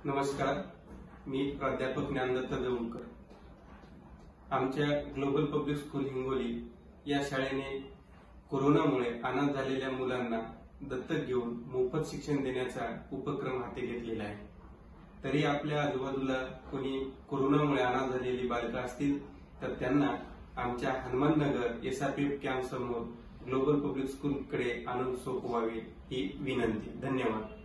नमस्कार, मी प्राध्यापक ज्ञानदत्त देऊळकर। आमच्या ग्लोबल पब्लिक स्कूल हिंगोली या शाळेने कोरोनामुळे अनाथ झालेल्या मुलांना दत्तक घेऊन मोफत शिक्षण देण्याचा उपक्रम हाती घेतलेला आहे। तरी आपल्या आजूबाजूला कोणी कोरोनामुळे अनाथ झालेली बालकं असतील तर त्यांना आमच्या हनुमाननगर एसआरपीएफ कॅम्प समोर ग्लोबल पब्लिक स्कूल कडे आणून सोपवावी ही विनंती। धन्यवाद।